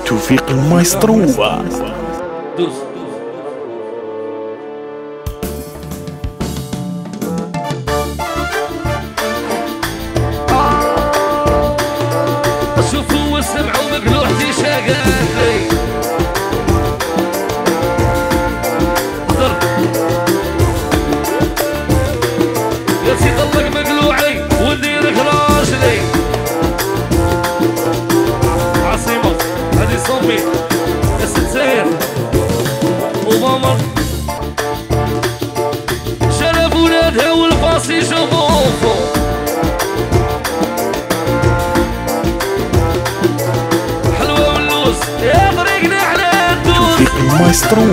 توفيق المايسترو. دوس شوفوا وسمعوا مقلوع في شقاتي ضرب يا سي طلق مقلوعي ونديرك راجلي عاصمة هذه صمي يا ست سهير ومامر شرف ولادها والباص يشوفوفو حلوة واللوز يا طريقنا على الدوس توفيق المايسترو.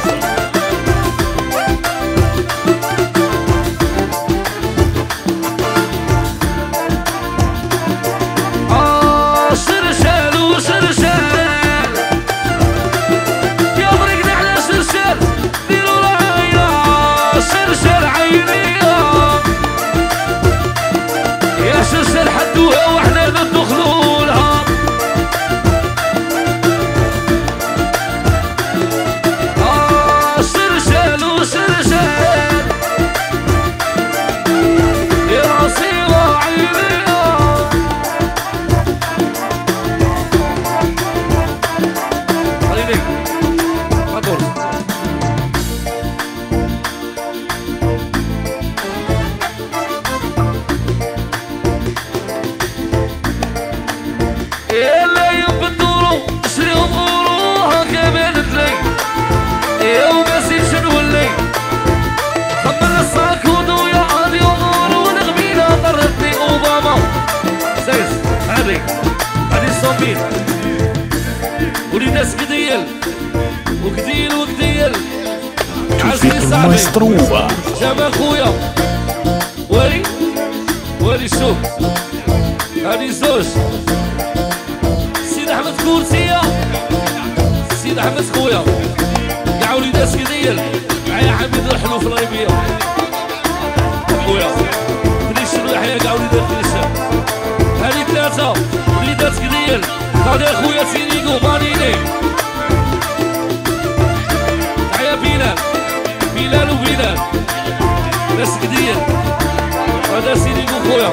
شرشال وشرشال يا طريقنا على شرشال ديروا راينا شرشال عيني يا شرشال حدوها واحنا ندخلوا لها شرشال وشرشال يا عصيرة عيني خليني أقول يلا يبدوروا شريهم غروها كمان تلي يا وماسي شنو اللي خمن الصاك ودويا عادي وغورو الغبيلة طردني أوباما سيس هذه الصميم ولي ناس كديل وكديل وكديل توفيق المايسترو. جاب خويا ولي شوف هاني زوج سيد احمد كورسية سيد احمد خويا كاع وليدات كديل معايا حميد الحلو في الغيبية خويا كريشن ويحيى كاع وليدات كريشن هاني ثلاثة وليدات كديل هذا خويا سينيكو بانيني معايا بلال وبلال ناس كدير هذا سينيكو خويا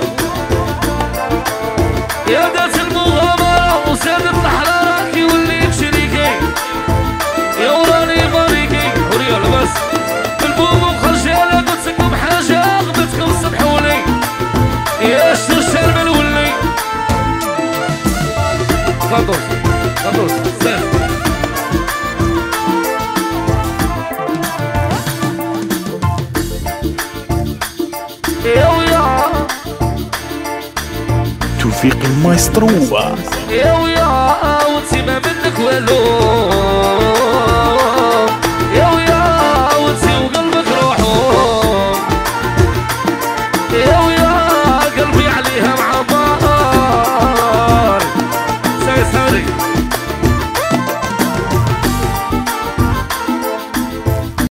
يا دات المغامرة وسادت الحرارة كي وليت شريكي يا وراني باريكي وريا لباس بالبوم وخرجالة قلت لكم حاجة غبتكم سمحولي يا الشرشار مالولي فضل سير يا توفيق المايسترو. يا وانتي ما منك والو